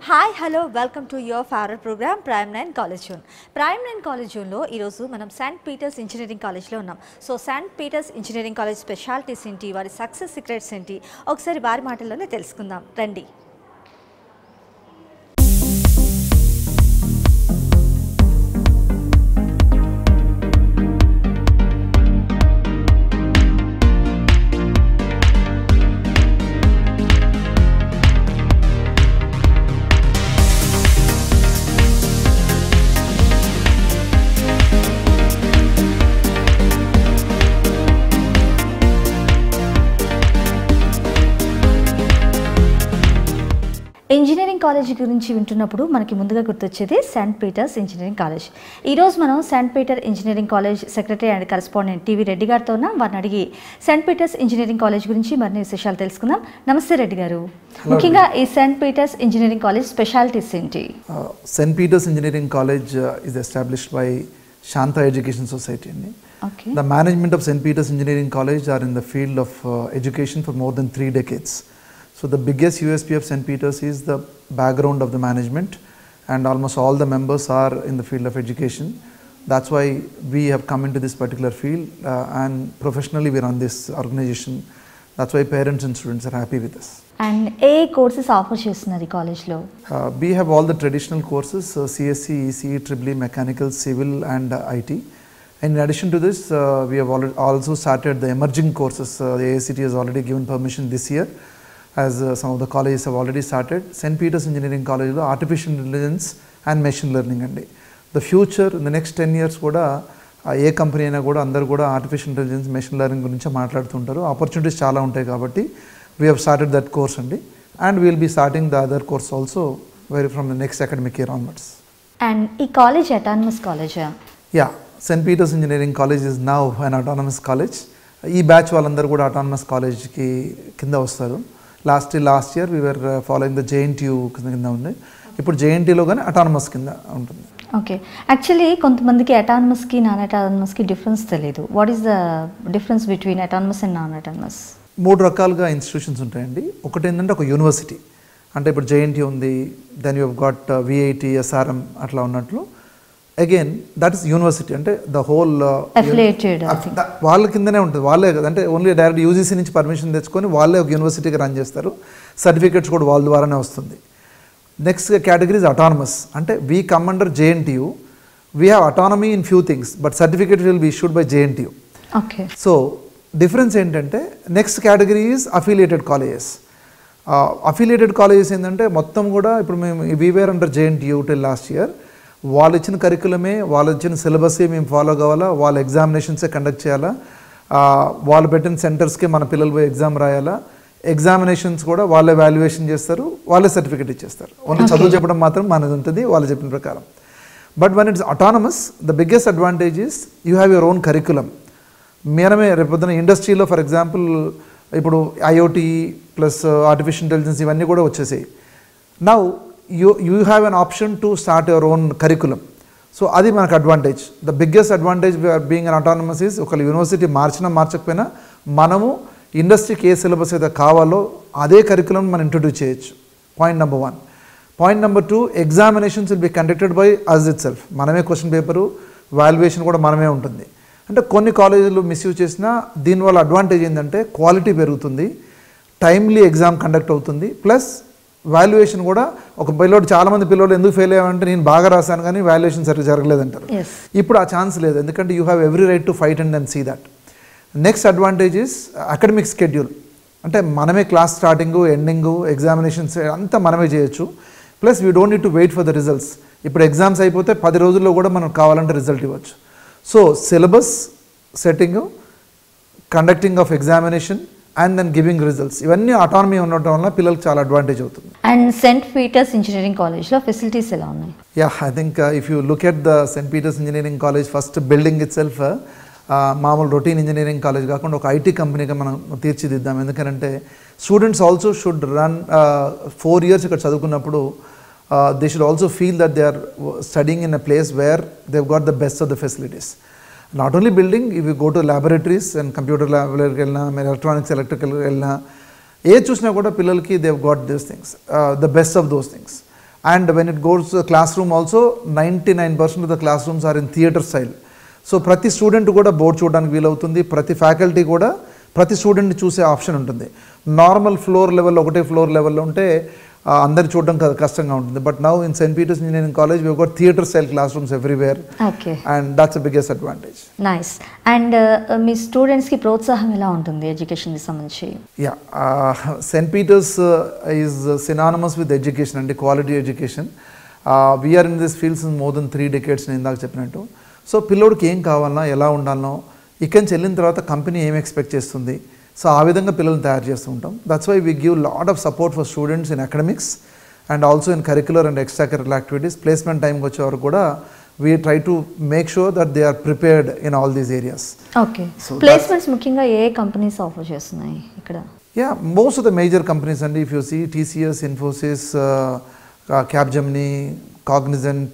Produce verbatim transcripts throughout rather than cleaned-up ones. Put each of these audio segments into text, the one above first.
Hi hello welcome to your favourite program prime nine college zone. Prime nine college జోన్లో ఈరోజు మనం Saint Peter's engineering కాలేజ్లో ఉన్నాం. So Saint Peter's engineering college specialities ఏంటి, వారి success secrets ఏంటి, ఒకసారి వారి మాటల్లోనే తెలుసుకుందాం రండి. ఇంజనీరింగ్ కాలేజ్ గురించి వింటున్నప్పుడు మనకి ముందుగా గుర్తొచ్చేది సెయింట్ పీటర్స్ ఇంజనీరింగ్ కాలేజ్. ఈరోజు మనం Saint Peter engineering college secretary and correspondent TV Reddy గారితో ఉన్నాం. వారిని అడిగి సెయింట్ పీటర్స్ ఇంజనీరింగ్ కాలేజ్ గురించి మరిన్ని విశేషాలు తెలుసుకుందాం. నమస్తే రెడ్డి గారు. ముఖ్యంగా ఈ Saint Peter's engineering college specialities ఏంటి? Saint Peter's engineering college is established by Shanta education society అండి. Okay. The management of Saint Peter's Engineering College are in the field of uh, education for more than three decades. So the biggest U S P of Saint Peter's is the background of the management, and almost all the members are in the field of education. That's why we have come into this particular field uh, and professionally we run this organization. That's why parents and students are happy with us. And ఏ courses offer చేస్తున్నారు ఈ కాలేజ్లో? Uh, we have all the traditional courses, uh, C S C, E C E, Triple E, Mechanical, Civil and uh, I T. And in addition to this, uh, we have already also started the emerging courses. Uh, the A I C T has already given permission this year, as uh, some of the colleges have already started. Saint Peter's Engineering College lo Artificial Intelligence and Machine Learning andi. The future in the next ten years kuda ఏ company అయినా కూడా అందరూ కూడా artificial intelligence machine learning గురించి మాట్లాడుతుంటారు. Opportunities చాలా ఉంటాయి కాబట్టి we have started that course అండి. And we'll be starting the other course also very from the next academic year onwards. And ఈ కాలేజ్ అటానమస్ కాలేజా? Yeah, Saint Peter's engineering college is now an autonomous college. ఈ batch వాళ్ళందరూ కూడా autonomous కాలేజ్కి కింద వస్తారు. Last last year we're following the JNTU కింద ఉంది. ఇప్పుడు జేఎన్టీలో కానీ అటానమస్ కింద ఉంటుంది. ఓకే, యాక్చువల్లీ కొంతమందికి అటానమస్కి నాన్ అటానమస్కి డిఫరెన్స్ తెలియదు. What is the difference between autonomous and non autonomous? మూడు రకాలుగా ఇన్స్టిట్యూషన్స్ ఉంటాయండి. ఒకటి ఏంటంటే ఒక యూనివర్సిటీ, అంటే ఇప్పుడు జేఎన్టీ ఉంది, then you have got VIT, SRM అట్లా ఉన్నట్లు. అగైన్ దట్ ఈస్ యూనివర్సిటీ, అంటే ద హోల్ వాళ్ళ కిందనే ఉంటుంది. వాళ్ళే కదా, అంటే ఓన్లీ డైరెక్ట్ యూజీసీ నుంచి పర్మిషన్ తెచ్చుకొని వాళ్ళే ఒక యూనివర్సిటీకి రన్ చేస్తారు. సర్టిఫికేట్స్ కూడా వాళ్ళ ద్వారానే వస్తుంది. నెక్స్ట్ కేటగిరీ ఇస్ అటానమస్, అంటే we come under JNTU. We have autonomy in few things but certificate will be issued by JNTU. Okay, so difference ఏంటంటే next category is affiliated colleges. Affiliated colleges ఏంటంటే మొత్తం కూడా ఇప్పుడు మేము we were under JNTU till last year. వాళ్ళు ఇచ్చిన కరికులమే, వాళ్ళు ఇచ్చిన సిలబసే మేము ఫాలో కావాలా, వాళ్ళ ఎగ్జామినేషన్సే కండక్ట్ చేయాలా, వాళ్ళు పెట్టిన సెంటర్స్కి మన పిల్లలు పోయి ఎగ్జామ్ రాయాలా. ఎగ్జామినేషన్స్ కూడా వాళ్ళే వాల్యుయేషన్ చేస్తారు, వాళ్ళే సర్టిఫికేట్ ఇచ్చేస్తారు. ఓన్లీ చదువు చెప్పడం మాత్రం మనది ఉంటుంది వాళ్ళు చెప్పిన ప్రకారం. But one it's autonomous, the biggest advantage is you have your own curriculum. మనమే రేపొద్దున ఇండస్ట్రీలో ఫర్ ఎగ్జాంపుల్ ఇప్పుడు ఐఓటీ ప్లస్ ఆర్టిఫిషియల్ ఇంటెలిజెన్స్ ఇవన్నీ కూడా వచ్చేసాయి. Now you you have an option to start your own curriculum. So అది మనకు advantage. The biggest advantage being an autonomous is ఒక యూనివర్సిటీ మార్చినా మార్చకపోయినా మనము ఇండస్ట్రీకి ఏ సిలబస్ అయితే కావాలో అదే కరికులం మనం ఇంట్రొడ్యూస్ చేయొచ్చు. Point number one. Point number two, examinations will be conducted by us itself. మనమే క్వశ్చన్ పేపరు, వాల్యుయేషన్ కూడా మనమే ఉంటుంది. అంటే కొన్ని కాలేజీలు మిస్యూజ్ చేసినా దీనివల్ల అడ్వాంటేజ్ ఏంటంటే క్వాలిటీ పెరుగుతుంది, టైమ్లీ ఎగ్జామ్ కండక్ట్ అవుతుంది, ప్లస్ వాల్యుయేషన్ కూడా. ఒక పిల్లోడు చాలామంది పిల్లలు ఎందుకు ఫెయిల్ అయ్యామంటే నేను బాగా రాశాను కానీ వాల్యుయేషన్ సరిగ్గా జరగలేదంటారు. ఇప్పుడు ఆ ఛాన్స్ లేదు, ఎందుకంటే you have every right to fight and then see that. Next advantage is academic schedule, అంటే మనమే క్లాస్ స్టార్టింగు ఎండింగు ఎగ్జామినేషన్స్ అంతా మనమే చేయొచ్చు. Plus we don't need to wait for the results. ఇప్పుడు ఎగ్జామ్స్ అయిపోతే పది రోజుల్లో కూడా మనం కావాలంటే రిజల్ట్ ఇవ్వచ్చు. So syllabus setting, conducting of examination and then giving results, ఇవన్నీ అటానమీ ఉండటం వల్ల పిల్లలకు చాలా అడ్వాంటేజ్ అవుతుంది. అండ్ సెయింట్ పీటర్స్ ఇంజనీరింగ్ కాలేజ్లో ఫెసిలిటీస్ ఎలా ఉన్నాయి? Yeah, I think if you look at the Saint Peter's engineering college first building itself మామూలు రొటీన్ ఇంజనీరింగ్ కాలేజ్ కాకుండా ఒక ఐటీ కంపెనీగా మనం తీర్చిదిద్దాం. ఎందుకంటే students also should run four years ఇక్కడ చదువుకున్నప్పుడు they should also feel that they are studying in a place where they got the best of the facilities. Not only building, if you go to laboratories and computer ల్యాబ్కి వెళ్ళినా, మీరు electronics electrical వెళ్ళినా, ఏది చూసినా కూడా పిల్లలకి they got these things, the best of those things. And when it goes classroom also ninety nine percent of the classrooms are in theatre style. So ప్రతి student కూడా board చూడడానికి వీలవుతుంది, ప్రతి ఫ్యాకల్టీ కూడా ప్రతి స్టూడెంట్ని చూసే option ఉంటుంది. నార్మల్ ఫ్లోర్ లెవెల్లో ఒకటే ఫ్లోర్ లెవెల్లో ఉంటే అందరు చూడడం కష్టంగా ఉంటుంది. But now in Saint Peter's engineering college we got theatre style classrooms everywhere, and that's the biggest advantage. Nice. And మీ స్టూడెంట్స్కి ప్రోత్సాహం ఎలా ఉంటుంది ఎడ్యుకేషన్కి సంబంధించి? Yeah, Saint Peter's is synonymous with education అండి, quality education. We're in this fields more than three decades నేను ఇందాక చెప్పినట్టు. సో పిల్లోడికి ఏం కావాలన్నా ఎలా ఉండాలనో, ఇక్కడి నుంచి వెళ్ళిన తర్వాత కంపెనీ ఏం ఎక్స్పెక్ట్ చేస్తుంది, సో ఆ విధంగా పిల్లల్ని తయారు చేస్తూ ఉంటాం. That's why we give lot of support for students in academics and also in curricular and extra curricular activities. Placement టైంకి వచ్చేవారు కూడా we try to make sure that they are prepared in all these areas. Okay, placements ముఖ్యంగా ఏ companies offer చేస్తున్నాయి ఇక్కడ? Yeah, most of the major companies అండి. If you see TCS, Infosys, Capgemini, Cognizant,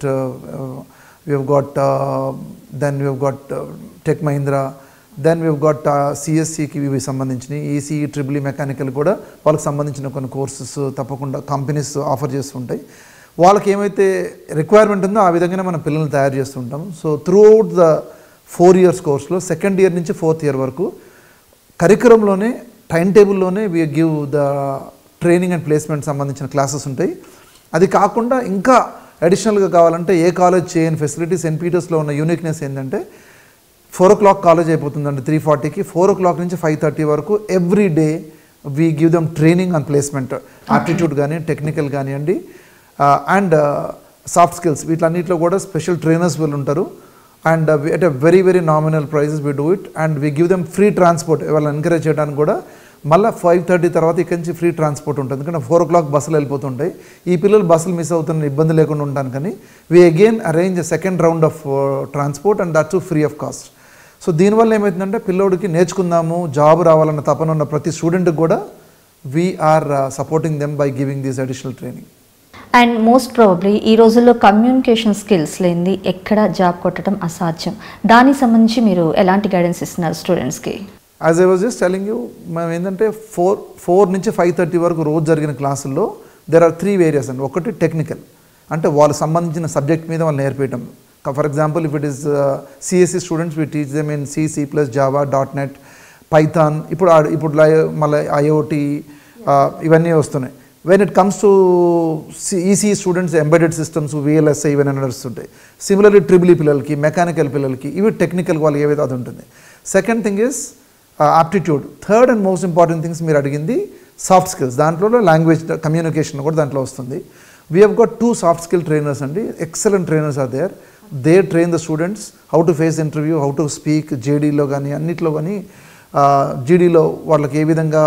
we have got uh, then we have got uh, Tech Mahindra, then we have got uh, C S C కి ఇవి సంబంధించినవి, EC, triple E mechanical కూడా వాళ్ళకి సంబంధించిన కొన్ని courses తప్పకుండా companies offer చేస్తుంటాయి. వాళ్ళకి ఏమైతే రిక్వైర్మెంట్ ఉందో ఆ విధంగానే మనం పిల్లల్ని తయారు చేస్తుంటాం. So throughout the four years కోర్స్లో సెకండ్ ఇయర్ నుంచి ఫోర్త్ ఇయర్ వరకు కరికులంలోనే టైం టేబుల్లోనే we give the training and placement సంబంధించిన క్లాసెస్ ఉంటాయి. అది కాకుండా ఇంకా అడిషనల్గా కావాలంటే ఏ కాలేజ్ చేయని ఫెసిలిటీ సెయింట్ పీటర్స్లో ఉన్న యూనిక్నెస్ ఏంటంటే ఫోర్ ఓ క్లాక్ కాలేజ్ అయిపోతుందండి త్రీ ఫార్టీకి, ఫోర్ ఓ క్లాక్ నుంచి ఫైవ్ థర్టీ వరకు every day we give them training on placement, aptitude కానీ టెక్నికల్ కానివ్వండి అండ్ సాఫ్ట్ స్కిల్స్, వీటన్నిటిలో కూడా స్పెషల్ ట్రైనర్స్ వీళ్ళు ఉంటారు. And at a very very nominal prices we do it and we give them free transport. వాళ్ళని encourage చేయడానికి కూడా మళ్ళీ ఫైవ్ థర్టీ తర్వాత ఇక్కడి నుంచి ఫ్రీ ట్రాన్స్పోర్ట్ ఉంటుంది, ఎందుకంటే ఫోర్ ఓ క్లాక్ బస్సులు వెళ్ళిపోతుంటాయి. ఈ పిల్లలు బస్సులు మిస్ అవుతున్న ఇబ్బంది లేకుండా ఉంటాను కానీ we again arrange second round of transport and that's free of cost. So దీనివల్ల ఏమవుతుందంటే పిల్లోడికి నేర్చుకుందాము, జాబ్ రావాలన్న తపన ఉన్న ప్రతి స్టూడెంట్కి కూడా we're supporting them by giving this additional training. And most probably ఈ రోజుల్లో కమ్యూనికేషన్ స్కిల్స్ లేనిది ఎక్కడ జాబ్ కొట్టడం అసాధ్యం. దానికి సంబంధించి మీరు ఎలాంటి గైడెన్స్ ఇస్తున్నారు స్టూడెంట్స్కి? As I was just telling you, మేము ఏంటంటే ఫోర్ ఫోర్ నుంచి ఫైవ్ థర్టీ వరకు రోజు జరిగిన క్లాసుల్లో దెర్ ఆర్ త్రీ వేరియస్ అండి. ఒకటి టెక్నికల్, అంటే వాళ్ళకి సంబంధించిన సబ్జెక్ట్ మీద వాళ్ళు నేర్పించడం. For example if it is CSC students we teach them in C, C plus, Java, dot net, Python, ఇప్పుడు ఇప్పుడు మళ్ళీ ఐఓటీ ఇవన్నీ వస్తున్నాయి. When it comes to EC students embedded systems, VLSI ఇవన్నీ నడుస్తుంటాయి. సిమిలర్లీ ట్రిపుల్ ఈ పిల్లలకి, mechanical పిల్లలకి ఇవి టెక్నికల్ వాళ్ళకి ఏవైతే అది ఉంటుంది. Second thing is aptitude. Third and most important things మీరు అడిగింది సాఫ్ట్ స్కిల్స్. దాంట్లో లాంగ్వేజ్ కమ్యూనికేషన్ కూడా దాంట్లో వస్తుంది. We have got two soft skill trainers అండి, excellent trainers are there. They train the students how to face interview, how to speak, జేడీలో కానీ అన్నిట్లో కానీ జీడీలో వాళ్ళకి ఏ విధంగా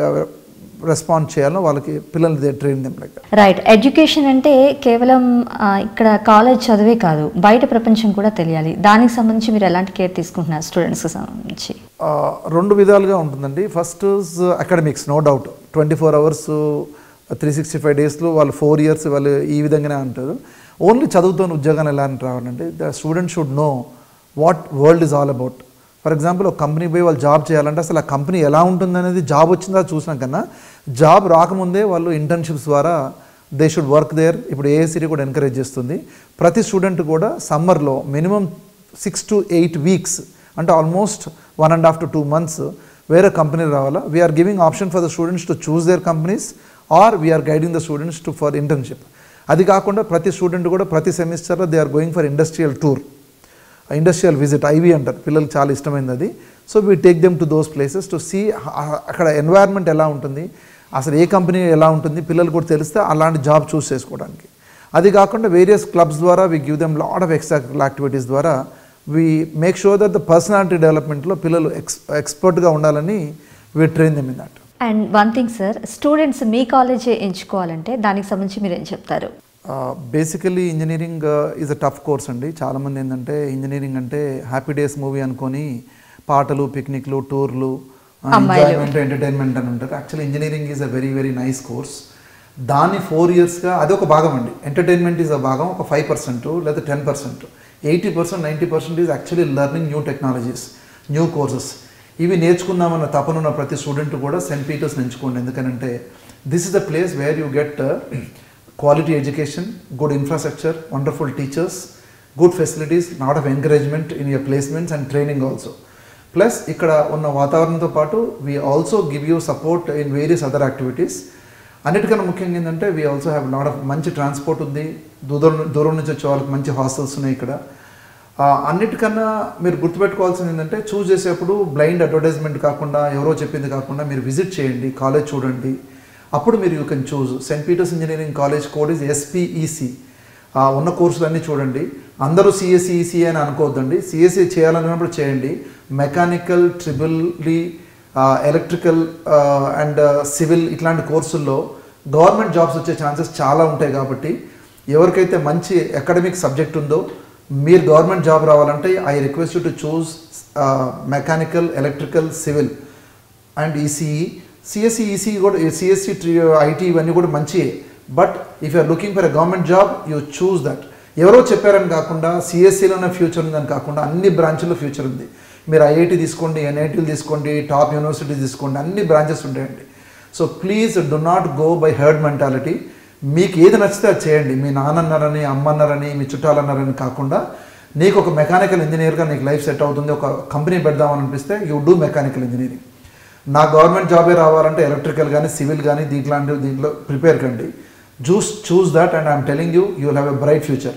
రెస్పాండ్ చేయాలో వాళ్ళకి పిల్లలు they train them like. Right. Education అంటే కేవలం ఇక్కడ కాలేజ్ చదివే కాదు, బయట ప్రపంచం కూడా తెలియాలి. దానికి సంబంధించి మీరు ఎలాంటి కేర్ తీసుకుంటున్నారు స్టూడెంట్స్కి సంబంధించి? రెండు విధాలుగా ఉంటుందండి. First academics, no doubt, twenty four hours three sixty five డేస్లో వాళ్ళు ఫోర్ ఇయర్స్ వాళ్ళు ఈ విధంగానే అంటారు. ఓన్లీ చదువుతోని ఉద్యోగాలు ఎలా అని రావాలంటే the student should know what world is all about. For example ఒక కంపెనీ పోయి వాళ్ళు జాబ్ చేయాలంటే అసలు ఆ కంపెనీ ఎలా ఉంటుందనేది జాబ్ వచ్చిందా చూసినా కన్నా జాబ్ రాకముందే వాళ్ళు ఇంటర్న్షిప్స్ ద్వారా దే షుడ్ వర్క్ దేర్. ఇప్పుడు ఏఐసిటీ కూడా ఎంకరేజ్ చేస్తుంది. ప్రతి స్టూడెంట్ కూడా సమ్మర్లో minimum six to eight weeks అంటే almost one and half to two months వేరే కంపెనీ రావాలా. We're giving option for the students to choose their companies or we're guiding the students to for internship. అది కాకుండా ప్రతి student కూడా ప్రతి సెమిస్టర్లో they are going for industrial tour, industrial visit, IV అంటారు, పిల్లలకు చాలా ఇష్టమైనది అది. So we take them to those places to see అక్కడ ఎన్వైర్న్మెంట్ ఎలా ఉంటుంది, అసలు ఏ కంపెనీ ఎలా ఉంటుంది, పిల్లలు కూడా తెలిస్తే అలాంటి జాబ్ చూస్ చేసుకోవడానికి. అది కాకుండా వేరియస్ క్లబ్స్ ద్వారా we give them lot of extra activities ద్వారా we make sure that the personality డెవలప్మెంట్లో పిల్లలు ఎక్స్ ఎక్స్పర్ట్గా ఉండాలని we train them in that. And one thing sir, students మీ కాలేజే ఎంచుకోవాలంటే దానికి సంబంధించి మీరు ఏం చెప్తారు? Basically engineering is a tough course అండి. చాలామంది ఏంటంటే ఇంజనీరింగ్ అంటే హ్యాపీ డేస్ మూవీ అనుకొని పాటలు, పిక్నిక్లు, టూర్లు, ఎంజాయ్మెంట్, ఎంటర్టైన్మెంట్ అని ఉంటారు. Actually engineering is a very very nice course. దాన్ని ఫోర్ ఇయర్స్గా అది ఒక భాగం అండి. ఎంటర్టైన్మెంట్ ఈజ్ అ భాగం, ఒక ఫైవ్ పర్సెంట్ లేదా ten percent eighty percent ninety percent is actually learning new technologies, new courses. ఇవి నేర్చుకుందామన్న తపనున్న ప్రతి స్టూడెంట్ కూడా సెయింట్ పీటర్స్ ఎంచుకోండి. ఎందుకనంటే this is the place where you get quality education, good infrastructure, wonderful teachers, good facilities, lot of encouragement in your placements and training also. Plus ikkada unna vatavaranamtho paatu we also give you support in various other activities. అన్నిటికన్నా ముఖ్యంగా ఏంటంటే we also have lot of మంచి transport ఉంది, దూరం దూరం నుంచి వచ్చే వాళ్ళకి మంచి హాస్టల్స్ ఉన్నాయి ఇక్కడ. అన్నిటికన్నా మీరు గుర్తుపెట్టుకోవాల్సింది ఏంటంటే చూస్ చేసేప్పుడు బ్లైండ్ అడ్వర్టైజ్మెంట్ కాకుండా ఎవరో చెప్పింది కాకుండా మీరు విజిట్ చేయండి, కాలేజ్ చూడండి, అప్పుడు మీరు you can choose. Saint Peter's engineering college code is SPEC. ఉన్న కోర్సులన్నీ చూడండి. అందరూ సిఎస్ఈసి అని అనుకోవద్దండి, సిఎస్ఈ చేయాలన్నప్పుడు చేయండి. Mechanical, triple electrical and civil ఇట్లాంటి కోర్సుల్లో గవర్నమెంట్ జాబ్స్ వచ్చే ఛాన్సెస్ చాలా ఉంటాయి. కాబట్టి ఎవరికైతే మంచి అకాడమిక్ సబ్జెక్ట్ ఉందో మీరు గవర్నమెంట్ జాబ్ రావాలంటే I request you to choose mechanical, electrical, civil and ECE. CSC, EC కూడా, సిఎస్సి, ఐటీ ఇవన్నీ కూడా మంచియే. But if you're looking for a government job you choose that. ఎవరో చెప్పారని కాకుండా సిఎస్సిలోనే ఫ్యూచర్ ఉందని కాకుండా అన్ని బ్రాంచ్ల్లో ఫ్యూచర్ ఉంది. మీరు ఐఐటి తీసుకోండి, ఎన్ఐటీలు తీసుకోండి, టాప్ యూనివర్సిటీస్ తీసుకోండి, అన్ని బ్రాంచెస్ ఉంటాయండి. So please do not go by herd mentality. మీకు ఏది నచ్చితే అది చేయండి. మీ నాన్నన్నారని, అమ్మన్నారని, మీ చుట్టాలన్నారని కాకుండా నీకు ఒక మెకానికల్ ఇంజనీర్గా నీకు లైఫ్ సెట్ అవుతుంది, ఒక కంపెనీ పెడదామని అనిపిస్తే యూ డూ మెకానికల్ ఇంజనీరింగ్. నా గవర్నమెంట్ జాబే రావాలంటే ఎలక్ట్రికల్ కానీ, సివిల్ కానీ దీంట్లాంటి దీంట్లో ప్రిపేర్ కండి. Choose choose that and I'm telling you you will have a bright future.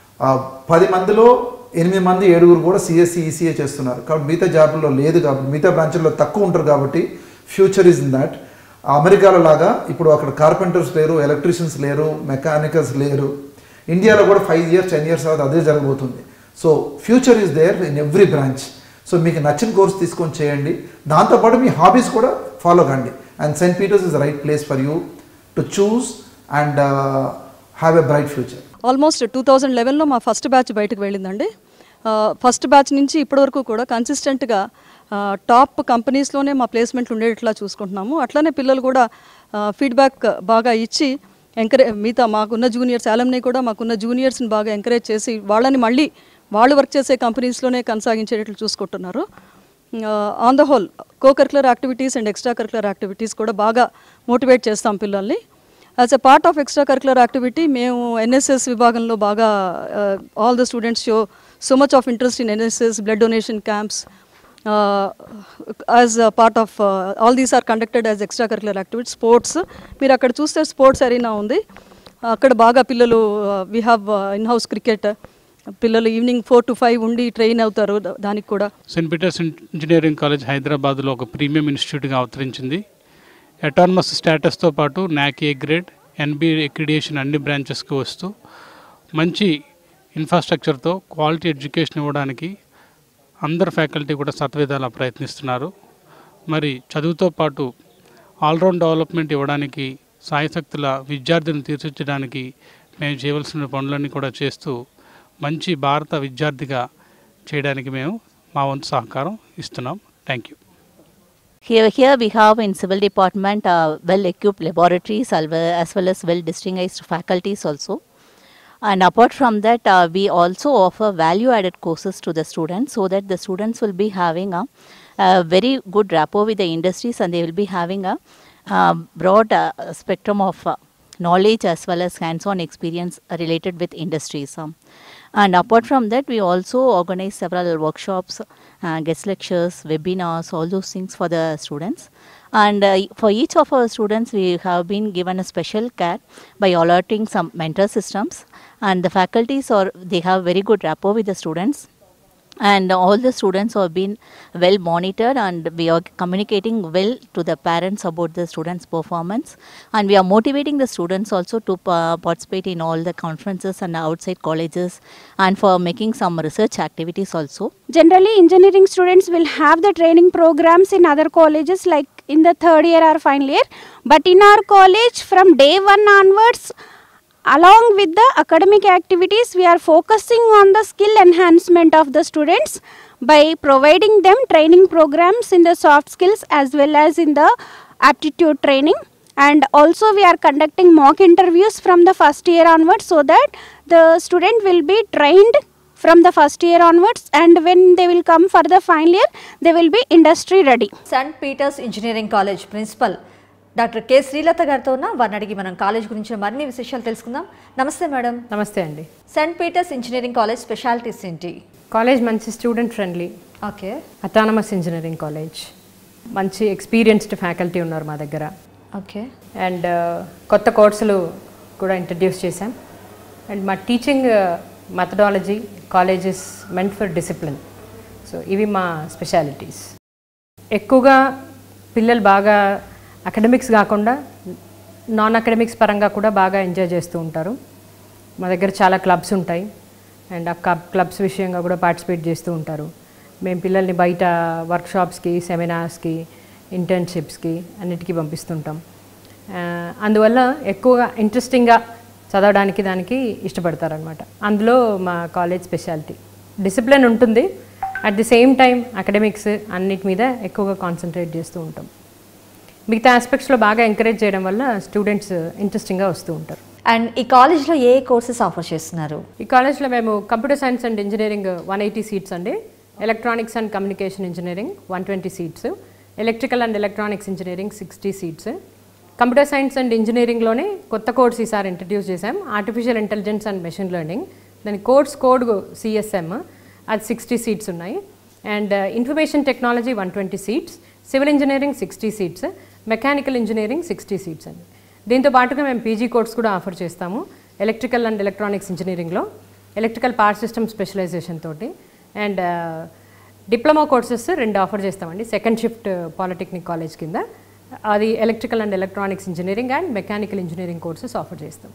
పది మందిలో ఎనిమిది మంది ఏడుగురు కూడా సిఎస్సి, ఈసీఏ చేస్తున్నారు. కాబట్టి మిగతా జాబ్లో లేదు, కాబట్టి మిగతా బ్రాంచ్ల్లో తక్కువ ఉంటారు. కాబట్టి ఫ్యూచర్ ఈజ్ ఇన్ దాట్. అమెరికాలో లాగా ఇప్పుడు అక్కడ కార్పెంటర్స్ లేరు, ఎలక్ట్రీషియన్స్ లేరు, మెకానికల్స్ లేరు. ఇండియాలో కూడా ఫైవ్ ఇయర్స్ టెన్ ఇయర్స్ తర్వాత అదే జరగబోతుంది. So future is there in every branch. So మీకు నచ్చిన కోర్స్ తీసుకొని చేయండి, దాంతోపాటు మీ హాబీస్ కూడా ఫాలో కండి. And Saint Peter's is the right place for you to choose and have a bright future. Almost two thousand లెవెన్లో మా ఫస్ట్ బ్యాచ్ బయటకు వెళ్ళిందండి. ఫస్ట్ బ్యాచ్ నుంచి ఇప్పటివరకు కూడా కన్సిస్టెంట్గా టాప్ కంపెనీస్లోనే మా ప్లేస్మెంట్లు ఉండేట్లా చూసుకుంటున్నాము. అట్లనే పిల్లలు కూడా ఫీడ్బ్యాక్ బాగా ఇచ్చి ఎంకరేజ్, మిగతా మాకున్న జూనియర్స్ అలమ్ని కూడా మాకున్న జూనియర్స్ని బాగా ఎంకరేజ్ చేసి వాళ్ళని మళ్ళీ వాళ్ళు వర్క్ చేసే కంపెనీస్లోనే కొనసాగించేటట్లు చూసుకుంటున్నారు. On the whole co curricular activities and extra curricular activities కూడా బాగా మోటివేట్ చేస్తాం పిల్లల్ని. As a part of extra curricular activity మేము ఎన్ఎస్ఎస్ విభాగంలో బాగా all the students show so much of interest in NSS, blood donation camps. As part of all these are conducted as extra curricular activities. Sports మీరు అక్కడ చూస్తే sports arena ఉంది, అక్కడ బాగా పిల్లలు we have in house cricket. పిల్లలు evening four to five ఉండి train అవుతారు. దానికి కూడా సెయింట్ పీటర్స్ ఇంజనీరింగ్ కాలేజ్ హైదరాబాద్లో ఒక ప్రీమియం ఇన్స్టిట్యూట్గా అవతరించింది. అటానమస్ స్టేటస్తో పాటు నాక్ ఏ గ్రేడ్, ఎన్బిఏ అక్రిడియేషన్ అన్ని బ్రాంచెస్కి వస్తూ మంచి ఇన్ఫ్రాస్ట్రక్చర్తో క్వాలిటీ ఎడ్యుకేషన్ ఇవ్వడానికి అందరు ఫ్యాకల్టీ కూడా సత్విధాలా ప్రయత్నిస్తున్నారు. మరి చదువుతో పాటు ఆల్రౌండ్ డెవలప్మెంట్ ఇవ్వడానికి, సాయశక్తుల విద్యార్థులను తీర్చిదిద్దడానికి మేము చేయవలసిన పనులన్నీ కూడా చేస్తూ మంచి భారత విద్యార్థిగా చేయడానికి మేము మా వంతు సహకారం ఇస్తున్నాం. Thank you. Here, here we have in civil department uh, well-equipped laboratories as well as well-distinguished faculties also. And apart from that, uh, we also offer value-added courses to the students so that the students will be having a, a very good rapport with the industries and they will be having a uh, broad uh, spectrum of uh, knowledge as well as hands-on experience related with industries. Um, and apart from that, we also organize several workshops, uh, guest lectures, webinars, all those things for the students. And uh, for each of our students, we have been given a special care by allotting some mentor systems. And the faculties, are they have very good rapport with the students. And all the students have been well monitored and we are communicating well to the parents about the students' performance. And we are motivating the students also to uh, participate in all the conferences and outside colleges and for making some research activities also. Generally, engineering students will have the training programs in other colleges like in the third year or final year. But in our college, from day one onwards, along with the academic activities, we are focusing on the skill enhancement of the students by providing them training programs in the soft skills as well as in the aptitude training. And also we are conducting mock interviews from the first year onwards so that the student will be trained from the first year onwards, and when they will come for the final year, they will be industry ready. Saint Peter's engineering college principal doctor K Srilatha గారితో ఉన్న వారిని అడిగి మనం college గురించి మరిన్ని విశేషాలు తెలుసుకుందాం. నమస్తే మేడం. నమస్తే అండి. Saint Peter's engineering college specialities ఏంటి? కాలేజ్ మంచి student friendly, okay, autonomous engineering college, మంచి ఎక్స్పీరియన్స్డ్ ఫ్యాకల్టీ ఉన్నారు మా దగ్గర. ఓకే, అండ్ కొత్త కోర్సులు కూడా ఇంట్రడ్యూస్ చేశాం. అండ్ మా టీచింగ్ మెథడాలజీ కాలేజెస్ మెంట్ ఫర్ డిసిప్లిన్. సో ఇవి మా స్పెషాలిటీస్. ఎక్కువగా పిల్లలు బాగా అకాడమిక్స్ కాకుండా నాన్ అకాడమిక్స్ పరంగా కూడా బాగా ఎంజాయ్ చేస్తూ ఉంటారు. మా దగ్గర చాలా క్లబ్స్ ఉంటాయి అండ్ ఆ క్లబ్ క్లబ్స్ విషయంగా కూడా పార్టిసిపేట్ చేస్తూ ఉంటారు. మేము పిల్లల్ని బయట వర్క్షాప్స్కి, సెమినార్స్కి, ఇంటర్న్షిప్స్కి అన్నిటికీ పంపిస్తుంటాం. అందువల్ల ఎక్కువగా ఇంట్రెస్టింగ్గా చదవడానికి దానికి ఇష్టపడతారనమాట. అందులో మా కాలేజ్ స్పెషాలిటీ డిసిప్లిన్ ఉంటుంది. At the same time academics అన్నిటి మీద ఎక్కువగా కాన్సన్ట్రేట్ చేస్తూ ఉంటాం. మిగతా ఆస్పెక్ట్స్లో బాగా ఎంకరేజ్ చేయడం వల్ల స్టూడెంట్స్ ఇంట్రెస్టింగ్గా వస్తూ ఉంటారు. అండ్ ఈ కాలేజ్లో ఏ కోర్సెస్ ఆఫర్ చేస్తున్నారు? ఈ కాలేజ్లో మేము computer science and engineering one eighty seats అండి, electronics and communication engineering one twenty seats, electrical and electronics engineering sixty seats. Computer science and ఇంజనీరింగ్లోనే కొత్త కోర్స్ ఈసారి ఇంట్రడ్యూస్ చేశాం, artificial intelligence and machine learning. దాని కోర్స్ కోడ్ సిఎస్ఎం, అది sixty seats ఉన్నాయి. And information technology one twenty seats, civil engineering sixty seats, mechanical engineering sixty seats అండి. దీంతో పాటుగా మేము పీజీ కోర్స్ కూడా ఆఫర్ చేస్తాము, ఎలక్ట్రికల్ అండ్ ఎలక్ట్రానిక్స్ ఇంజనీరింగ్లో ఎలక్ట్రికల్ పవర్ సిస్టమ్ స్పెషలైజేషన్ తోటి. అండ్ డిప్లొమా కోర్సెస్ రెండు ఆఫర్ చేస్తామండి, సెకండ్ షిఫ్ట్ పాలిటెక్నిక్ కాలేజ్ కింద. అది electrical and electronics engineering and mechanical engineering courses offer చేస్తాం.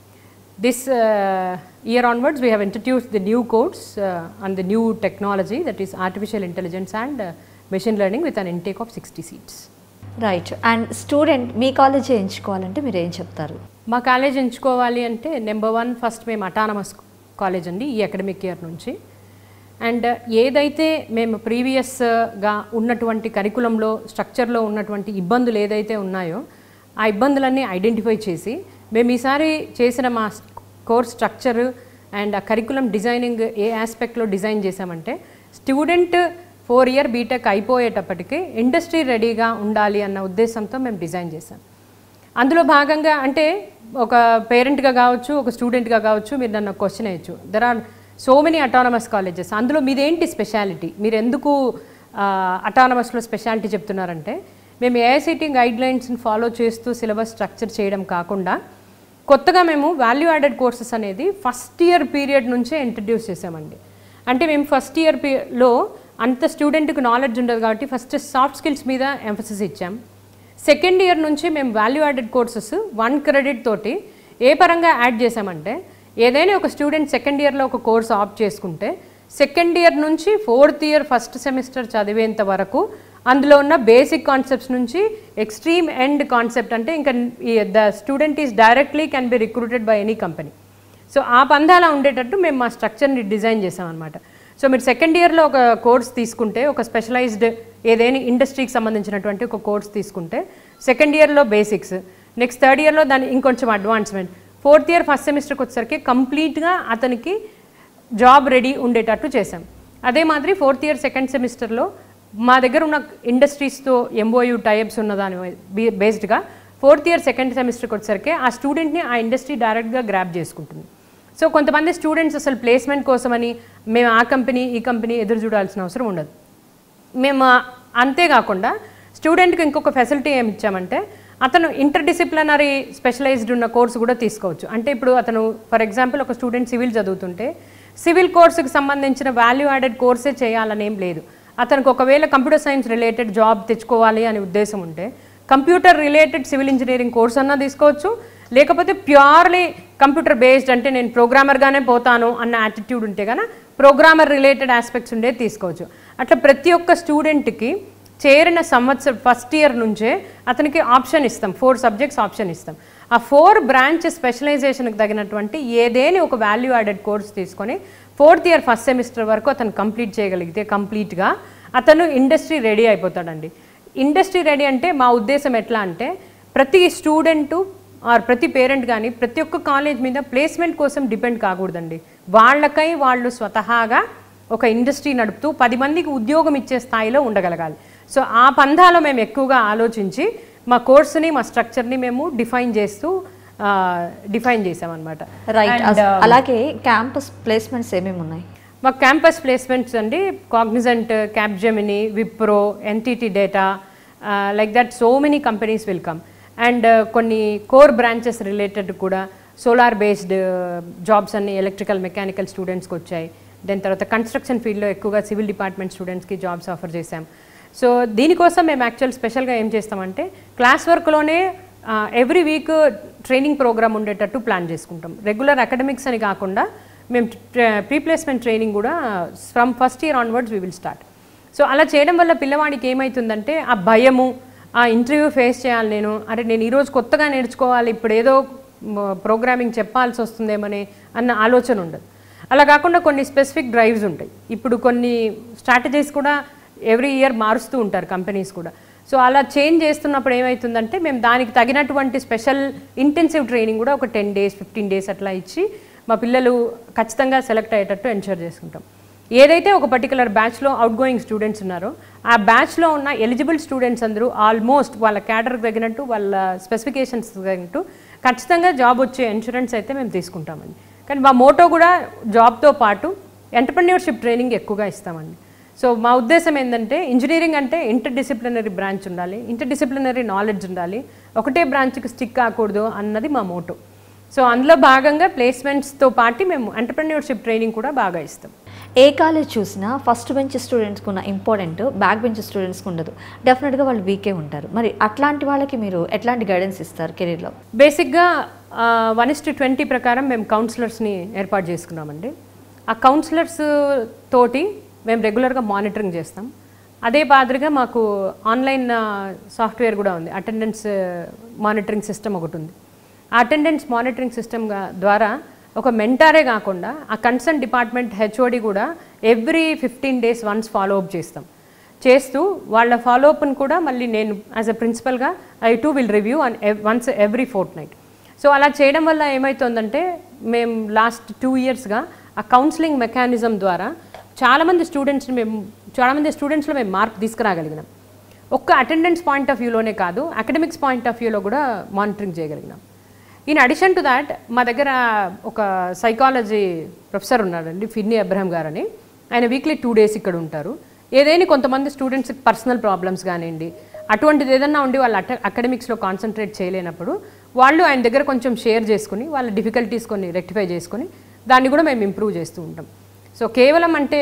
This uh, year onwards, we have introduced the new course uh, and the new technology, that is artificial intelligence and uh, machine learning, with an intake of sixty seats. Right. And student మీ college ఎంచుకోవాలంటే మీరు ఏం చెప్తారు? మా college ఎంచుకోవాలి అంటే number one first మేము autonomous college అండి ఈ అకాడమిక్ ఇయర్ నుంచి. అండ్ ఏదైతే మేము ప్రీవియస్గా ఉన్నటువంటి కరికులంలో స్ట్రక్చర్లో ఉన్నటువంటి ఇబ్బందులు ఏదైతే ఉన్నాయో ఆ ఇబ్బందులన్నీ ఐడెంటిఫై చేసి మేము ఈసారి చేసిన మా కోర్స్ స్ట్రక్చర్ అండ్ ఆ కరికులం డిజైనింగ్ ఏ ఆస్పెక్ట్లో డిజైన్ చేసామంటే స్టూడెంట్ ఫోర్ ఇయర్ బీటెక్ అయిపోయేటప్పటికి ఇండస్ట్రీ రెడీగా ఉండాలి అన్న ఉద్దేశంతో మేము డిజైన్ చేసాం. అందులో భాగంగా అంటే ఒక పేరెంట్గా కావచ్చు, ఒక స్టూడెంట్గా కావచ్చు, మీరు నన్ను క్వశ్చన్ వేయచ్చు, there are so many autonomous colleges, అందులో మీదేంటి స్పెషాలిటీ, మీరు ఎందుకు అటానమస్లో స్పెషాలిటీ చెప్తున్నారంటే మేము ఏఐసిటి గైడ్లైన్స్ని ఫాలో చేస్తూ సిలబస్ స్ట్రక్చర్ చేయడం కాకుండా కొత్తగా మేము వాల్యూ యాడెడ్ కోర్సెస్ అనేది ఫస్ట్ ఇయర్ పీరియడ్ నుంచే ఇంట్రడ్యూస్ చేసామండి. అంటే మేము ఫస్ట్ ఇయర్ లో అంత స్టూడెంట్కి నాలెడ్జ్ ఉండదు కాబట్టి ఫస్ట్ సాఫ్ట్ స్కిల్స్ మీద ఎంఫసిస్ ఇచ్చాం. సెకండ్ ఇయర్ నుంచి మేము value added courses one credit తోటి ఏ పరంగా యాడ్ చేసామంటే ఏదైనా ఒక స్టూడెంట్ సెకండ్ ఇయర్లో ఒక కోర్స్ ఆప్ట్ చేసుకుంటే సెకండ్ ఇయర్ నుంచి ఫోర్త్ ఇయర్ ఫస్ట్ సెమిస్టర్ చదివేంత వరకు అందులో ఉన్న బేసిక్ కాన్సెప్ట్స్ నుంచి ఎక్స్ట్రీమ్ ఎండ్ కాన్సెప్ట్, అంటే ఇంకా the student is directly can be recruited by any company. So ఆ పందాలా ఉండేటట్టు మేము మా స్ట్రక్చర్ని డిజైన్ చేసామన్నమాట. సో మీరు సెకండ్ ఇయర్లో ఒక కోర్స్ తీసుకుంటే, ఒక స్పెషలైజ్డ్ ఏదైనా ఇండస్ట్రీకి సంబంధించినటువంటి ఒక కోర్స్ తీసుకుంటే సెకండ్ ఇయర్లో బేసిక్స్, నెక్స్ట్ థర్డ్ ఇయర్లో దాని ఇంకొంచెం అడ్వాన్స్మెంట్, ఫోర్త్ ఇయర్ ఫస్ట్ సెమిస్టర్కి వచ్చేసరికి కంప్లీట్గా అతనికి జాబ్ రెడీ ఉండేటట్టు చేసాం. అదే మాదిరి ఫోర్త్ ఇయర్ సెకండ్ సెమిస్టర్లో మా దగ్గర ఉన్న ఇండస్ట్రీస్తో ఎంఓయూ టైప్స్ ఉన్నదాని బేస్డ్గా ఫోర్త్ ఇయర్ సెకండ్ సెమిస్టర్కి వచ్చేసరికి ఆ స్టూడెంట్ని ఆ ఇండస్ట్రీ డైరెక్ట్గా గ్రాప్ చేసుకుంటుంది. సో కొంతమంది స్టూడెంట్స్ అసలు ప్లేస్మెంట్ కోసమని మేము ఆ కంపెనీ ఈ కంపెనీ ఎదురు చూడాల్సిన అవసరం ఉండదు. మేము అంతేకాకుండా స్టూడెంట్కి ఇంకొక ఫెసిలిటీ ఏమి ఇచ్చామంటే అతను ఇంటర్ డిసిప్లినరీ స్పెషలైజ్డ్ ఉన్న కోర్సు కూడా తీసుకోవచ్చు. అంటే ఇప్పుడు అతను ఫర్ ఎగ్జాంపుల్ ఒక స్టూడెంట్ సివిల్ చదువుతుంటే సివిల్ కోర్సుకి సంబంధించిన వాల్యూ యాడెడ్ కోర్సే చేయాలనేం లేదు. అతనికి ఒకవేళ కంప్యూటర్ సైన్స్ రిలేటెడ్ జాబ్ తెచ్చుకోవాలి అనే ఉద్దేశం ఉంటే computer related civil engineering course అన్నా తీసుకోవచ్చు, లేకపోతే ప్యూర్లీ కంప్యూటర్ బేస్డ్ అంటే నేను ప్రోగ్రామర్గానే పోతాను అన్న యాటిట్యూడ్ ఉంటే కనుక ప్రోగ్రామర్ రిలేటెడ్ ఆస్పెక్ట్స్ ఉండే తీసుకోవచ్చు. అట్లా ప్రతి ఒక్క స్టూడెంట్కి చేరిన సంవత్సరం ఫస్ట్ ఇయర్ నుంచే అతనికి ఆప్షన్ ఇస్తాం, ఫోర్ సబ్జెక్ట్స్ ఆప్షన్ ఇస్తాం. ఆ ఫోర్ బ్రాంచ్ స్పెషలైజేషన్కి తగినటువంటి ఏదేని ఒక వాల్యూ యాడెడ్ కోర్స్ తీసుకొని ఫోర్త్ ఇయర్ ఫస్ట్ సెమిస్టర్ వరకు అతను కంప్లీట్ చేయగలిగితే కంప్లీట్గా అతను ఇండస్ట్రీ రెడీ అయిపోతాడండి. ఇండస్ట్రీ రెడీ అంటే మా ఉద్దేశం ఎట్లా అంటే ప్రతి స్టూడెంటు ఆర్ ప్రతి పేరెంట్ కానీ ప్రతి ఒక్క కాలేజ్ మీద ప్లేస్మెంట్ కోసం డిపెండ్ కాకూడదండి. వాళ్ళకై వాళ్ళు స్వతహాగా ఒక ఇండస్ట్రీ నడుపుతూ పది మందికి ఉద్యోగం ఇచ్చే స్థాయిలో ఉండగలగాలి. సో ఆ పంధాలో మేము ఎక్కువగా ఆలోచించి మా కోర్సుని మా స్ట్రక్చర్ని మేము డిఫైన్ చేస్తూ డిఫైన్ చేసామన్నమాట. రైట్. అలాగే క్యాంపస్ ప్లేస్మెంట్స్ ఏమేమి ఉన్నాయి? మా క్యాంపస్ ప్లేస్మెంట్స్ అండి Cognizant, Capgemini, Wipro, NTT data, like that so many companies will come. And కొన్ని కోర్ బ్రాంచెస్ రిలేటెడ్ కూడా సోలార్ బేస్డ్ జాబ్స్ అన్ని ఎలక్ట్రికల్ మెకానికల్ స్టూడెంట్స్కి వచ్చాయి. దాని తర్వాత కన్స్ట్రక్షన్ ఫీల్డ్లో ఎక్కువగా సివిల్ డిపార్ట్మెంట్ స్టూడెంట్స్కి జాబ్స్ ఆఫర్ చేశాం. సో దీనికోసం మేము యాక్చువల్ స్పెషల్గా ఏం చేస్తామంటే క్లాస్ వర్క్లోనే ఎవ్రీ వీక్ ట్రైనింగ్ ప్రోగ్రామ్ ఉండేటట్టు ప్లాన్ చేసుకుంటాం. రెగ్యులర్ అకాడమిక్స్ అని కాకుండా మేము ప్రీ ప్లేస్మెంట్ ట్రైనింగ్ కూడా from first year onwards we will start. So అలా చేయడం వల్ల పిల్లవాడికి ఏమవుతుందంటే ఆ భయము, ఆ ఇంటర్వ్యూ ఫేస్ చేయాలి, నేను అరే నేను ఈరోజు కొత్తగా నేర్చుకోవాలి, ఇప్పుడు ఏదో ప్రోగ్రామింగ్ చెప్పాల్సి వస్తుందేమని అన్న ఆలోచన ఉండదు. అలా కాకుండా కొన్ని స్పెసిఫిక్ డ్రైవ్స్ ఉంటాయి. ఇప్పుడు కొన్ని స్ట్రాటజీస్ కూడా ఎవ్రీ ఇయర్ మారుస్తూ ఉంటారు కంపెనీస్ కూడా. సో అలా చేంజ్ చేస్తున్నప్పుడు ఏమవుతుందంటే మేము దానికి తగినటువంటి స్పెషల్ ఇంటెన్సివ్ ట్రైనింగ్ కూడా ఒక టెన్ డేస్ ఫిఫ్టీన్ డేస్ అట్లా ఇచ్చి మా పిల్లలు ఖచ్చితంగా సెలెక్ట్ అయ్యేటట్టు ఎన్షూర్ చేసుకుంటాం. ఏదైతే ఒక పర్టికులర్ బ్యాచ్లో అవుట్ గోయింగ్ స్టూడెంట్స్ ఉన్నారో ఆ బ్యాచ్లో ఉన్న ఎలిజిబుల్ స్టూడెంట్స్ అందరూ ఆల్మోస్ట్ వాళ్ళ క్యాడర్కి తగినట్టు వాళ్ళ స్పెసిఫికేషన్స్ తగినట్టు ఖచ్చితంగా జాబ్ వచ్చే ఇన్సూరెన్స్ అయితే మేము తీసుకుంటామండి. కానీ మా మోటో కూడా జాబ్తో పాటు ఎంటర్‌ప్రెన్యూర్‌షిప్ ట్రైనింగ్ ఎక్కువగా ఇస్తామండి. సో మా ఉద్దేశం ఏంటంటే ఇంజనీరింగ్ అంటే ఇంటర్ డిసిప్లినరీ బ్రాంచ్ ఉండాలి, ఇంటర్ డిసిప్లినరీ నాలెడ్జ్ ఉండాలి, ఒకటే బ్రాంచ్కి స్టిక్ కాకూడదు అన్నది మా మోటో. సో అందులో భాగంగా ప్లేస్మెంట్స్తో పాటు మేము ఎంటర్‌ప్రెన్యూర్‌షిప్ ట్రైనింగ్ కూడా బాగా ఇస్తాం. ఏ కాలేజ్ చూసినా ఫస్ట్ బెంచ్ స్టూడెంట్స్కి ఉన్న ఇంపార్టెంట్ బ్యాక్ బెంచ్ స్టూడెంట్స్కి ఉండదు. డెఫినెట్గా వాళ్ళు వీకే ఉంటారు. మరి అట్లాంటి వాళ్ళకి మీరు ఎట్లాంటి గైడెన్స్ ఇస్తారు కెరీర్లో? బేసిక్గా వన్ ఇస్ టు ట్వంటీ ప్రకారం మేము కౌన్సిలర్స్ని ఏర్పాటు చేసుకున్నామండి. ఆ కౌన్సిలర్స్ తోటి మేము రెగ్యులర్గా మానిటరింగ్ చేస్తాం. అదే మాదిరిగా మాకు ఆన్లైన్ సాఫ్ట్వేర్ కూడా ఉంది, అటెండెన్స్ మానిటరింగ్ సిస్టమ్ ఒకటి ఉంది. ఆ అటెండెన్స్ మానిటరింగ్ సిస్టమ్ ద్వారా ఒక మెంటారే కాకుండా ఆ కన్సర్న్ డిపార్ట్మెంట్ హెచ్ఓడి కూడా every fifteen days once follow up చేస్తాం. చేస్తూ వాళ్ళ ఫాలో అప్ని కూడా మళ్ళీ నేను యాజ్ అ ప్రిన్సిపల్గా I too will review and once every fortnight. So అలా చేయడం వల్ల ఏమవుతుందంటే మేము లాస్ట్ టూ ఇయర్స్గా ఆ కౌన్సిలింగ్ మెకానిజం ద్వారా చాలామంది స్టూడెంట్స్ని మేము చాలామంది స్టూడెంట్స్లో మేము మార్క్ తీసుకురాగలిగినాం. ఒక్క అటెండెన్స్ పాయింట్ ఆఫ్ వ్యూలోనే కాదు, అకాడమిక్స్ పాయింట్ ఆఫ్ వ్యూలో కూడా మానిటరింగ్ చేయగలిగినాం. ఇన్ అడిషన్ టు దాట్ మా దగ్గర ఒక సైకాలజీ ప్రొఫెసర్ ఉన్నారండి, ఫిన్నీ అబ్రహం గారు అని. ఆయన వీక్లీ టూ డేస్ ఇక్కడ ఉంటారు. ఏదైనా కొంతమంది స్టూడెంట్స్కి పర్సనల్ ప్రాబ్లమ్స్ కానివ్వండి, అటువంటిది ఏదన్నా ఉండి వాళ్ళు అట అకాడమిక్స్లో కాన్సన్ట్రేట్ చేయలేనప్పుడు వాళ్ళు ఆయన దగ్గర కొంచెం షేర్ చేసుకుని వాళ్ళ డిఫికల్టీస్ కొన్ని రెక్టిఫై చేసుకొని దాన్ని కూడా మేము ఇంప్రూవ్ చేస్తూ ఉంటాం. సో కేవలం అంటే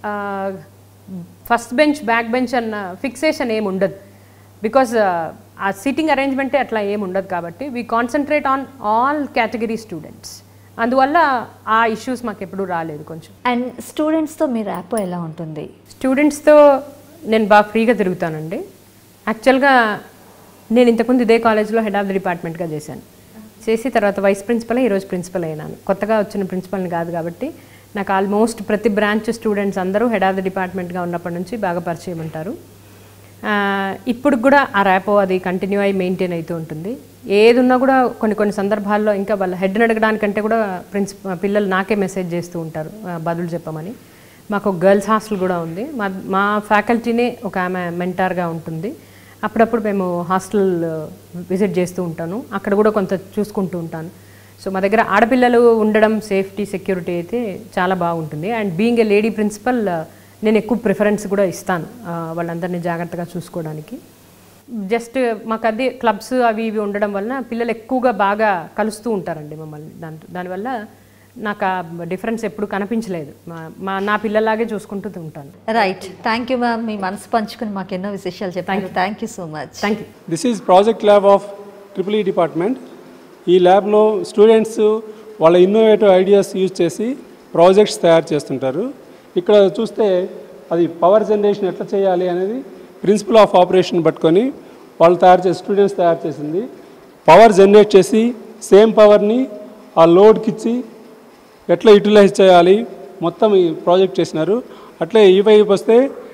ఫస్ట్ బెంచ్ బ్యాక్ బెంచ్ అన్న ఫిక్సేషన్ ఏమి ఉండదు, బికాజ్ ఆ సీటింగ్ అరేంజ్మెంటే అట్లా ఏమి ఉండదు. కాబట్టి we concentrate on all category students. అందువల్ల ఆ ఇష్యూస్ మాకు ఎప్పుడూ రాలేదు కొంచెం. అండ్ స్టూడెంట్స్తో మీ ర్యాపో ఎలా ఉంటుంది? స్టూడెంట్స్తో నేను బాగా ఫ్రీగా తిరుగుతానండి. యాక్చువల్గా నేను ఇంతకుముందు ఇదే కాలేజ్లో హెడ్ ఆఫ్ ది డిపార్ట్మెంట్గా చేశాను. చేసి తర్వాత వైస్ ప్రిన్సిపల్, ఈరోజు ప్రిన్సిపల్ అయినాను. కొత్తగా వచ్చిన ప్రిన్సిపల్ని కాదు కాబట్టి నాకు ఆల్మోస్ట్ ప్రతి బ్రాంచ్ స్టూడెంట్స్ అందరూ హెడ్ ఆఫ్ ది డిపార్ట్మెంట్గా ఉన్నప్పటి నుంచి బాగా పరిచయం ఉంటారు. ఇప్పుడు కూడా ఆ ర్యాపో అది కంటిన్యూ అయ్యి మెయింటైన్ అవుతూ ఉంటుంది. ఏది ఉన్నా కూడా కొన్ని కొన్ని సందర్భాల్లో ఇంకా వాళ్ళ హెడ్ని అడగడానికంటే కూడా ప్రిన్సిపల్ పిల్లలు నాకే మెసేజ్ చేస్తూ ఉంటారు బదులు చెప్పమని. మాకు ఒక గర్ల్స్ హాస్టల్ కూడా ఉంది. మా మా ఫ్యాకల్టీనే ఒక ఆమె మెంటార్గా ఉంటుంది. అప్పుడప్పుడు మేము హాస్టల్ విజిట్ చేస్తూ ఉంటాను, అక్కడ కూడా కొంత చూసుకుంటూ ఉంటాను. సో మా దగ్గర ఆడపిల్లలు ఉండడం సేఫ్టీ సెక్యూరిటీ అయితే చాలా బాగుంటుంది. And being a lady principal నేను ఎక్కువ ప్రిఫరెన్స్ కూడా ఇస్తాను వాళ్ళందరినీ జాగ్రత్తగా చూసుకోవడానికి. జస్ట్ మాకు అది క్లబ్స్ అవి ఇవి ఉండడం వలన పిల్లలు ఎక్కువగా బాగా కలుస్తూ ఉంటారండి మమ్మల్ని. దాని దానివల్ల నాకు ఆ డిఫరెన్స్ ఎప్పుడు కనిపించలేదు. మా నా పిల్లలాగే చూసుకుంటూ ఉంటాను. Right, thank you ma'am. మీ మనసు పంచుకుని మాకు ఎన్నో విశేషాలు చెప్పారు. Thank you so much. Thank you. This is project lab of triple E department. ఈ ల్యాబ్లో స్టూడెంట్స్ వాళ్ళ ఇన్నోవేటివ్ ఐడియాస్ యూజ్ చేసి ప్రాజెక్ట్స్ తయారు చేస్తుంటారు. ఇక్కడ చూస్తే అది పవర్ జనరేషన్ ఎట్లా చేయాలి అనేది ప్రిన్సిపల్ ఆఫ్ ఆపరేషన్ పట్టుకొని వాళ్ళు తయారు చేసి స్టూడెంట్స్ తయారు చేసింది. పవర్ జనరేట్ చేసి సేమ్ పవర్ని ఆ లోడ్కి ఇచ్చి ఎట్లా యూటిలైజ్ చేయాలి మొత్తం ఈ ప్రాజెక్ట్ చేసినారు. అట్లే ఈ వైపు వస్తే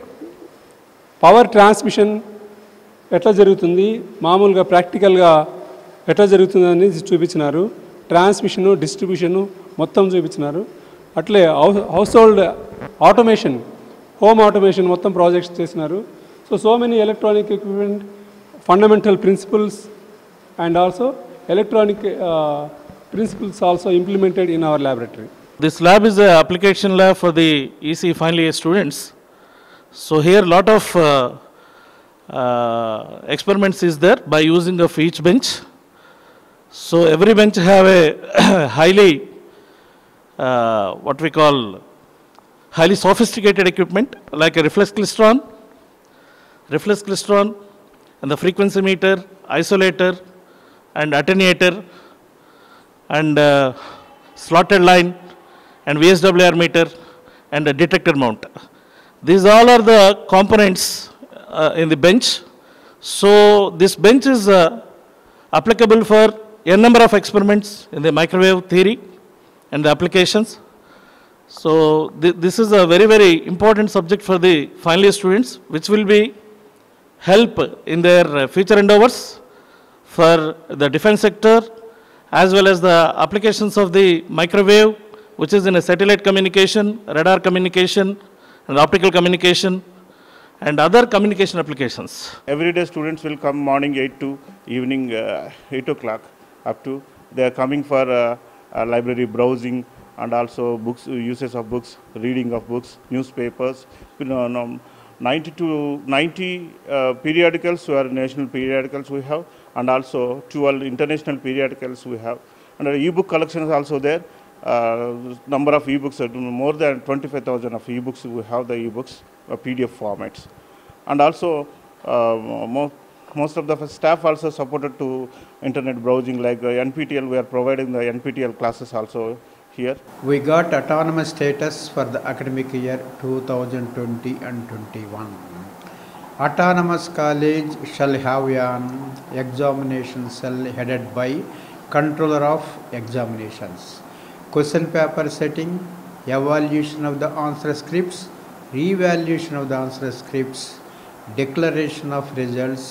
పవర్ ట్రాన్స్మిషన్ ఎట్లా జరుగుతుంది, మామూలుగా ప్రాక్టికల్గా ఎట్లా జరుగుతుంది అనేది చూపించినారు. ట్రాన్స్మిషను డిస్ట్రిబ్యూషను మొత్తం చూపించినారు. అట్లే house household automation, home automation మొత్తం ప్రాజెక్ట్స్ చేసినారు. So so many electronic equipment fundamental principles and also electronic uh, principles also implemented in our laboratory. This lab is an application lab for the E C final year students. So here lot of uh, uh, experiments is there by using of each bench. So every bench have a highly uh, what we call highly sophisticated equipment like a reflex klystron, reflex klystron and the frequency meter, isolator and attenuator and uh, slotted line and V S W R meter and a detector mount. These all are the components uh, in the bench. So this bench is uh, applicable for a number of experiments in the microwave theory and the applications. So th this is a very, very important subject for the final year students, which will be help in their uh, future endeavors for the defense sector as well as the applications of the microwave, which is in a satellite communication, radar communication, and optical communication, and other communication applications. Every day students will come morning eight to evening uh, eight o'clock up to. They are coming for uh, uh, library browsing and also books, uses of books, reading of books, newspapers. You know, no, ninety to ninety uh, periodicals, who are national periodicals we have, and also twelve international periodicals we have. And our e-book collection is also there. Uh, number of e-books, uh, more than twenty-five thousand of e-books, we have the e-books, uh, P D F formats. And also, uh, mo most of the staff also supported to internet browsing, like uh, N P T L, we are providing the N P T L classes also here. We got autonomous status for the academic year two thousand twenty and twenty-one. Autonomous college shall have an examination cell headed by controller of examinations. Question paper setting, evaluation of the answer scripts, re-evaluation of the answer scripts, declaration of results,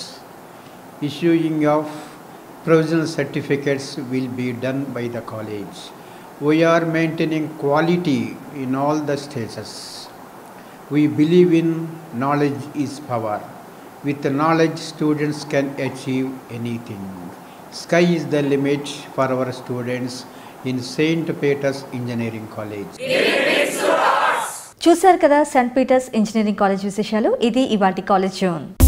issuing of provisional certificates will be done by the college. We are maintaining quality in all the stages. We believe in knowledge is power. With the knowledge, students can achieve anything. Sky is the limit for our students in Saint Peter's Engineering College. చూశారు కదా Saint Peter's engineering college విశేషాలు. ఇది ఇవాల్టి college zone.